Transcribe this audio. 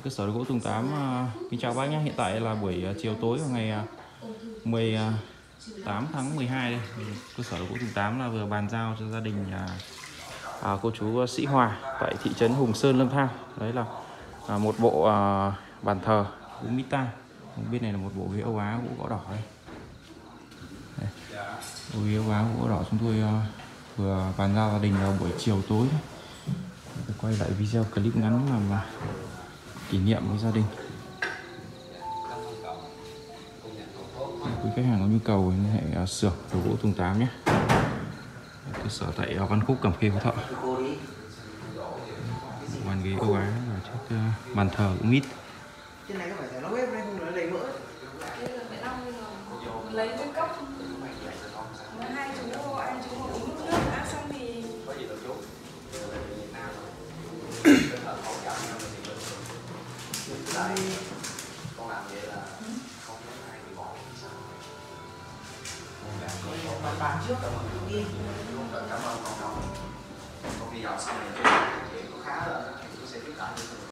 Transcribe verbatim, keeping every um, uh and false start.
Cơ sở đồ gỗ Tùng Tám kính chào bác nhé. Hiện tại là buổi chiều tối vào ngày mười tám tháng mười hai đây. Cơ sở đồ gỗ Tùng Tám là vừa bàn giao cho gia đình à, cô chú Sĩ Hòa tại thị trấn Hùng Sơn, Lâm Thao. Đấy là à, một bộ à, bàn thờ gỗ Mita. Bên này là một bộ ghế Âu Á gỗ gõ đỏ đây. Đây. Bộ ghế Âu Á gỗ đỏ chúng tôi à, vừa bàn giao gia đình vào buổi chiều tối. Tôi quay lại video clip ngắn làm kỷ niệm với gia đình. Quý khách hàng có nhu cầu liên hệ xưởng đồ gỗ Tùng Tám nhé. Cơ sở tại Văn Khúc, Cẩm Khê, Phú Thọ. Bàn ghế Âu Á và chiếc uh, bàn thờ cũng mít. Trên này có phải nó bếp hay không nó lấy mỡ? Đây là phải long bây giờ lấy cái cốc. Mà hai chú anh chú mà uống nước nước đã xong thì có gì đâu chú. Đây con làm vậy là không có ai bị bỏ sao? Con làm trước rồi mà đi. Cảm ơn con đâu. Con đi vào sau này chuyện có khá rồi, tôi sẽ biết lại.